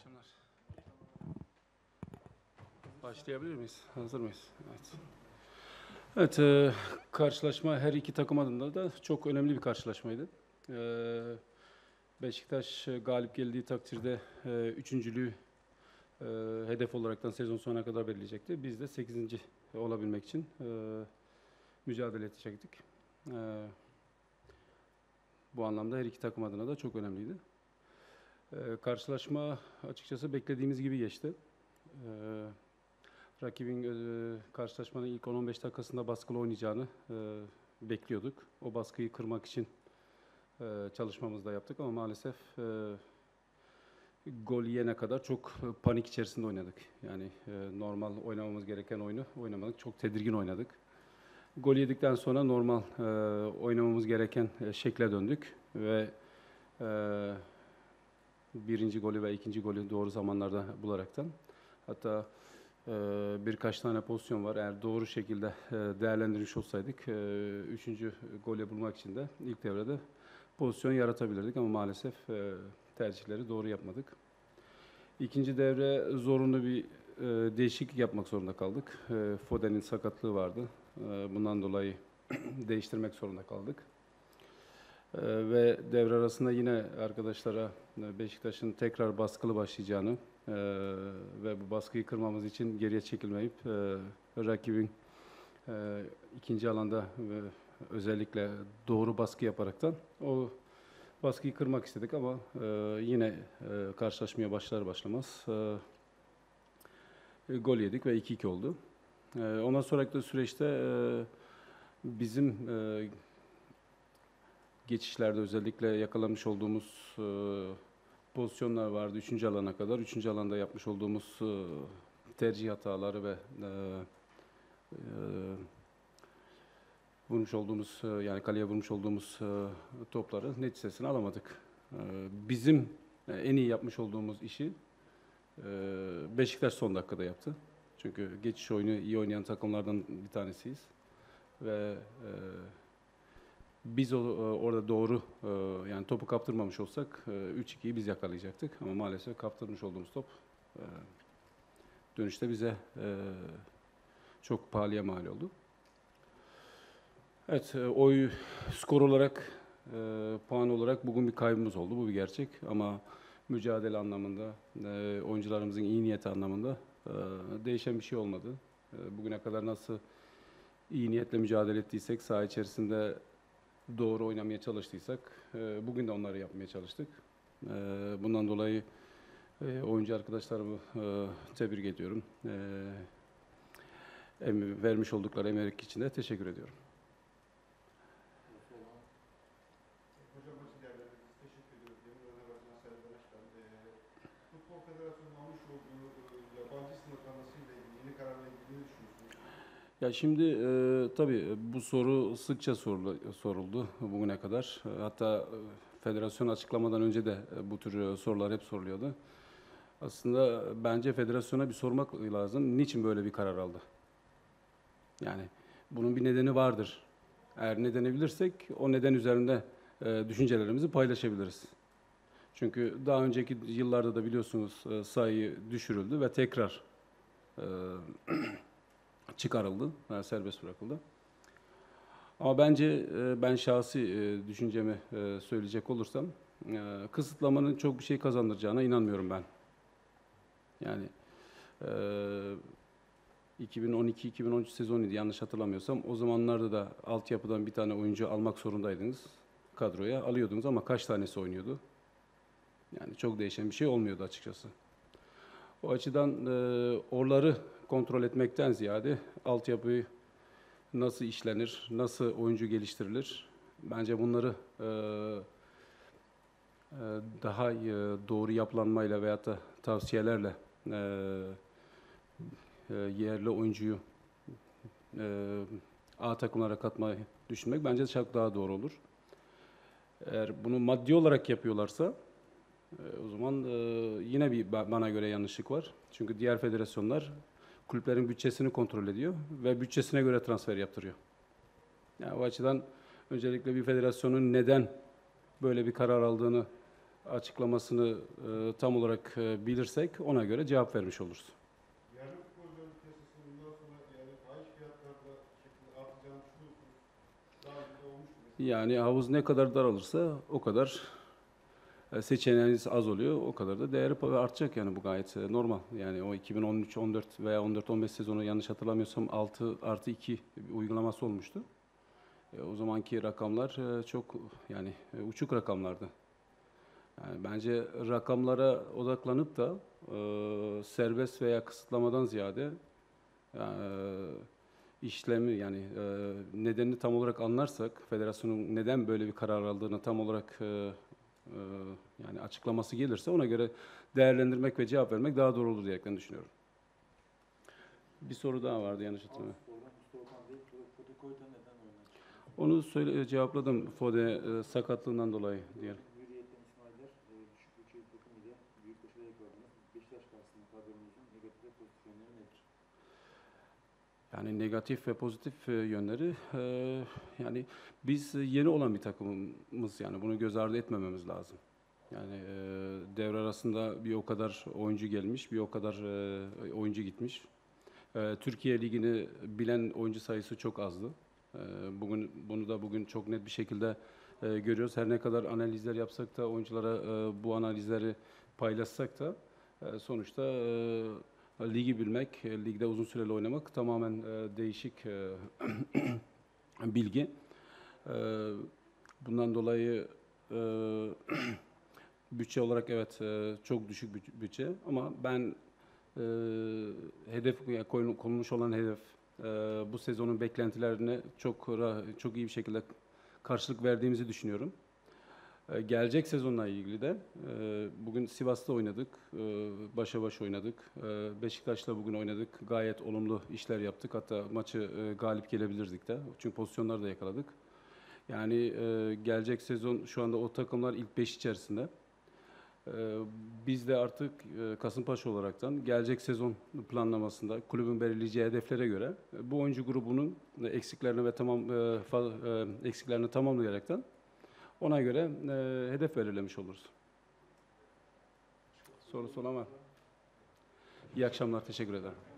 akşamlar. Başlayabilir miyiz? Hazır mıyız? Evet. Evet, karşılaşma her iki takım adına da çok önemli bir karşılaşmaydı. Beşiktaş galip geldiği takdirde üçüncülüğü hedef olaraktan sezon sonuna kadar belirleyecekti. Biz de 8. olabilmek için mücadele edecektik. Bu anlamda her iki takım adına da çok önemliydi. Karşılaşma açıkçası beklediğimiz gibi geçti. Rakibin karşılaşmanın ilk 10-15 dakikasında baskılı oynayacağını bekliyorduk. O baskıyı kırmak için çalışmamızı da yaptık ama maalesef gol yiyene kadar çok panik içerisinde oynadık. Yani normal oynamamız gereken oyunu oynamadık. Çok tedirgin oynadık. Gol yedikten sonra normal oynamamız gereken şekle döndük ve birinci golü ve ikinci golü doğru zamanlarda bularaktan, hatta birkaç tane pozisyon var. Eğer doğru şekilde değerlendirmiş olsaydık üçüncü golü bulmak için de ilk devrede pozisyon yaratabilirdik ama maalesef tercihleri doğru yapmadık. İkinci devre zorunlu bir değişiklik yapmak zorunda kaldık. Foden'in sakatlığı vardı. Bundan dolayı değiştirmek zorunda kaldık. Ve devre arasında yine arkadaşlara Beşiktaş'ın tekrar baskılı başlayacağını ve bu baskıyı kırmamız için geriye çekilmeyip rakibin ikinci alanda özellikle doğru baskı yaparaktan o baskıyı kırmak istedik ama yine karşılaşmaya başlar başlamaz gol yedik ve 2-2 oldu. Ondan sonraki süreçte bizim geçişlerde özellikle yakalamış olduğumuz pozisyonlar vardı 3. alana kadar. 3. alanda yapmış olduğumuz tercih hataları ve vurmuş olduğumuz yani kaleye vurmuş olduğumuz topları neticesini alamadık. Bizim en iyi yapmış olduğumuz işi Beşiktaş son dakikada yaptı. Çünkü geçiş oyunu iyi oynayan takımlardan bir tanesiyiz ve biz orada doğru yani topu kaptırmamış olsak 3-2'yi biz yakalayacaktık ama maalesef kaptırmış olduğumuz top dönüşte bize çok pahalıya mal oldu. Evet, skor olarak, puan olarak bugün bir kaybımız oldu. Bu bir gerçek ama mücadele anlamında, oyuncularımızın iyi niyeti anlamında değişen bir şey olmadı. Bugüne kadar nasıl iyi niyetle mücadele ettiysek, saha içerisinde doğru oynamaya çalıştıysak, bugün de onları yapmaya çalıştık. Bundan dolayı oyuncu arkadaşlarımı tebrik ediyorum. Vermiş oldukları emek için de teşekkür ediyorum. Hocam hoş geldiniz. Teşekkür ediyoruz. Yeni Başkan Serdar Başkan. Futbol Federasyonu'nun almış olduğu yabancı sınırlamasıyla ilgili yeni kararla ilgili ne düşünüyorsunuz? Ya şimdi tabii bu soru sıkça soruldu bugüne kadar. Hatta federasyon açıklamadan önce de bu tür sorular hep soruluyordu. Aslında bence federasyona bir sormak lazım. Niçin böyle bir karar aldı? Yani bunun bir nedeni vardır. Eğer nedeni bilirsek o neden üzerinde düşüncelerimizi paylaşabiliriz. Çünkü daha önceki yıllarda da biliyorsunuz sayı düşürüldü ve tekrar çıkarıldı, serbest bırakıldı. Ama bence ben şahsi düşüncemi söyleyecek olursam kısıtlamanın çok bir şey kazandıracağına inanmıyorum ben. Yani 2012-2013 sezonuydu yanlış hatırlamıyorsam. O zamanlarda da altyapıdan bir tane oyuncu almak zorundaydınız kadroya. Alıyordunuz ama kaç tanesi oynuyordu? Yani çok değişen bir şey olmuyordu açıkçası. O açıdan oraları kontrol etmekten ziyade altyapıyı nasıl işlenir, nasıl oyuncu geliştirilir? Bence bunları daha doğru yapılanmayla veyahut da tavsiyelerle yerli oyuncuyu A takımlara katmayı düşünmek bence çok daha doğru olur. Eğer bunu maddi olarak yapıyorlarsa o zaman yine bana göre yanlışlık var. Çünkü diğer federasyonlar kulüplerin bütçesini kontrol ediyor ve bütçesine göre transfer yaptırıyor. Yani o açıdan öncelikle bir federasyonun neden böyle bir karar aldığını açıklamasını tam olarak bilirsek ona göre cevap vermiş oluruz. Yerli futbolcuların piyasasının bundan sonra yani fahiş fiyatlarla şekilde artacağını düşünüyorsunuz. Daha önce de olmuştu mesela. Yani havuz ne kadar daralırsa o kadar seçeneğiniz az oluyor. O kadar da değeri artacak yani bu gayet normal. Yani o 2013-14 veya 14-15 sezonu yanlış hatırlamıyorsam 6+2 bir uygulaması olmuştu. O zamanki rakamlar çok yani uçuk rakamlardı. Yani bence rakamlara odaklanıp da serbest veya kısıtlamadan ziyade işlemi yani nedenini tam olarak anlarsak, federasyonun neden böyle bir karar aldığını tam olarak yani açıklaması gelirse ona göre değerlendirmek ve cevap vermek daha doğru olur diye düşünüyorum. Bir soru daha vardı yanlış hatırlamıyorum. Onu cevapladım Fode sakatlığından dolayı diye. Hürriyet'ten İsmail'ler düşük bütçeli takım ile büyük başarı yakaladınız. Beşiktaş karşısında kadronunuzun negatif ve pozitif yönleri nedir? Yani negatif ve pozitif yönleri yani biz yeni olan bir takımımız yani bunu göz ardı etmememiz lazım. Yani devre arasında bir o kadar oyuncu gelmiş, bir o kadar oyuncu gitmiş. Türkiye Ligi'ni bilen oyuncu sayısı çok azdı. Bugün çok net bir şekilde görüyoruz. Her ne kadar analizler yapsak da oyunculara bu analizleri paylaşsak da sonuçta ligi bilmek, ligde uzun süreli oynamak tamamen değişik bilgi. Bundan dolayı bütçe olarak evet çok düşük bütçe ama ben yani konulmuş olan hedef bu sezonun beklentilerine çok iyi bir şekilde karşılık verdiğimizi düşünüyorum. Gelecek sezonla ilgili de bugün Sivas'ta oynadık, başa baş oynadık. Beşiktaş'la bugün oynadık, gayet olumlu işler yaptık. Hatta maçı galip gelebilirdik de çünkü pozisyonlar da yakaladık. Yani gelecek sezon şu anda o takımlar ilk 5 içerisinde. Biz de artık Kasımpaşa olaraktan gelecek sezon planlamasında kulübün belirleyeceği hedeflere göre bu oyuncu grubunun eksiklerini eksiklerini tamamlayaraktan ona göre hedef belirlemiş oluruz. Sorusu olan var. İyi akşamlar, teşekkür ederim.